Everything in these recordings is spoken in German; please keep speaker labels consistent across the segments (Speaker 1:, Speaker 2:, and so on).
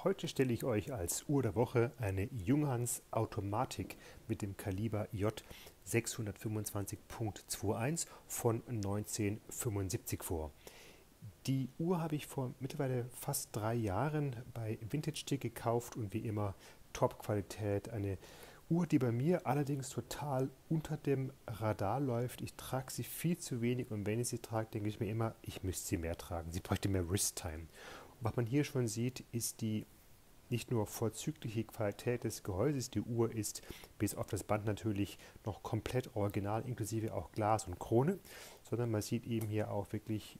Speaker 1: Heute stelle ich euch als Uhr der Woche eine Junghans Automatik mit dem Kaliber J 625.21 von 1975 vor. Die Uhr habe ich vor mittlerweile fast 3 Jahren bei Vintage gekauft und wie immer Top-Qualität. Eine Uhr, die bei mir allerdings total unter dem Radar läuft. Ich trage sie viel zu wenig und wenn ich sie trage, denke ich mir immer, ich müsste sie mehr tragen. Sie bräuchte mehr Wrist-Time. Und was man hier schon sieht, ist die nicht nur vorzügliche Qualität des Gehäuses, die Uhr ist bis auf das Band natürlich noch komplett original, inklusive auch Glas und Krone, sondern man sieht eben hier auch wirklich,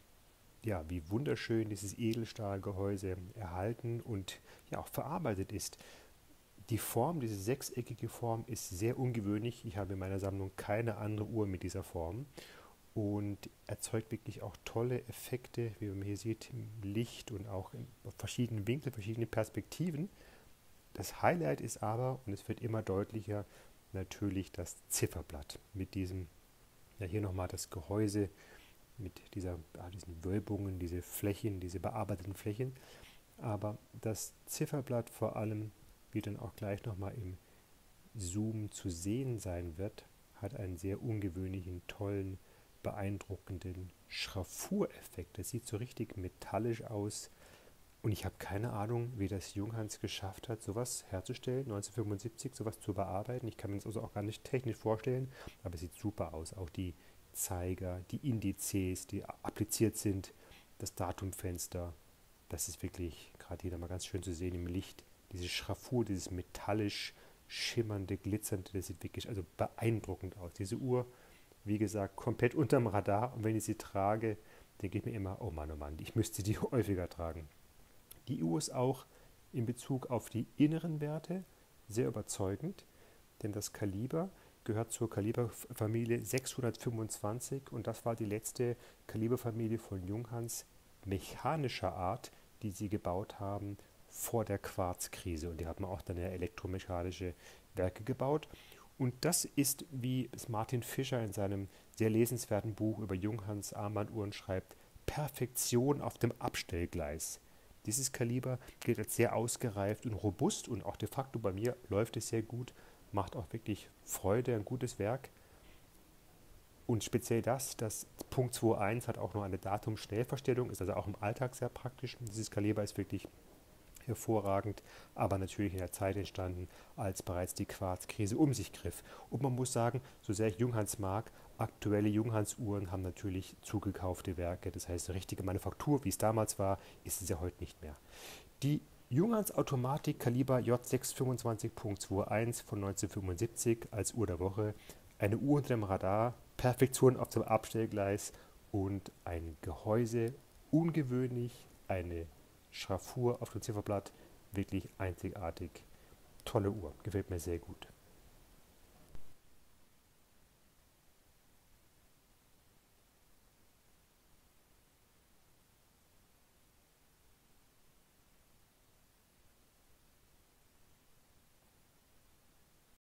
Speaker 1: wie wunderschön dieses Edelstahlgehäuse erhalten und ja auch verarbeitet ist. Die Form, diese sechseckige Form, ist sehr ungewöhnlich. Ich habe in meiner Sammlung keine andere Uhr mit dieser Form und erzeugt wirklich auch tolle Effekte, wie man hier sieht, im Licht und auch in verschiedenen Winkeln, verschiedene Perspektiven. Das Highlight ist aber, und es wird immer deutlicher, natürlich das Zifferblatt mit diesem, ja hier nochmal das Gehäuse mit diesen Wölbungen, diese Flächen, diese bearbeiteten Flächen. Aber das Zifferblatt vor allem, wie dann auch gleich nochmal im Zoom zu sehen sein wird, hat einen sehr ungewöhnlichen, tollen, beeindruckenden Schraffureffekt. Das sieht so richtig metallisch aus. Und ich habe keine Ahnung, wie das Junghans geschafft hat, sowas herzustellen, 1975, sowas zu bearbeiten. Ich kann mir das also auch gar nicht technisch vorstellen, aber es sieht super aus. Auch die Zeiger, die Indizes, die appliziert sind, das Datumfenster, das ist wirklich gerade hier mal ganz schön zu sehen im Licht. Diese Schraffur, dieses metallisch schimmernde, glitzernde, das sieht wirklich also beeindruckend aus. Diese Uhr, wie gesagt, komplett unterm Radar und wenn ich sie trage, denke ich mir immer, oh Mann, ich müsste die häufiger tragen. Die Uhr ist auch in Bezug auf die inneren Werte sehr überzeugend, denn das Kaliber gehört zur Kaliberfamilie 625 und das war die letzte Kaliberfamilie von Junghans mechanischer Art, die sie gebaut haben vor der Quarzkrise. Und die haben auch dann ja elektromechanische Werke gebaut. Und das ist, wie es Martin Fischer in seinem sehr lesenswerten Buch über Junghans Armbanduhren schreibt, Perfektion auf dem Abstellgleis. Dieses Kaliber gilt als sehr ausgereift und robust und auch de facto bei mir läuft es sehr gut, macht auch wirklich Freude, ein gutes Werk. Und speziell das Punkt 2.1 hat auch noch eine Datumschnellverstellung, ist also auch im Alltag sehr praktisch. Dieses Kaliber ist wirklich hervorragend, aber natürlich in der Zeit entstanden, als bereits die Quarzkrise um sich griff. Und man muss sagen, so sehr ich Junghans mag, aktuelle Junghans-Uhren haben natürlich zugekaufte Werke. Das heißt, eine richtige Manufaktur, wie es damals war, ist es ja heute nicht mehr. Die Junghans Automatik Kaliber J625.21 von 1975 als Uhr der Woche, eine Uhr unter dem Radar, Perfektion auf dem Abstellgleis und ein Gehäuse, ungewöhnlich, eine Schraffur auf dem Zifferblatt, wirklich einzigartig. Tolle Uhr, gefällt mir sehr gut.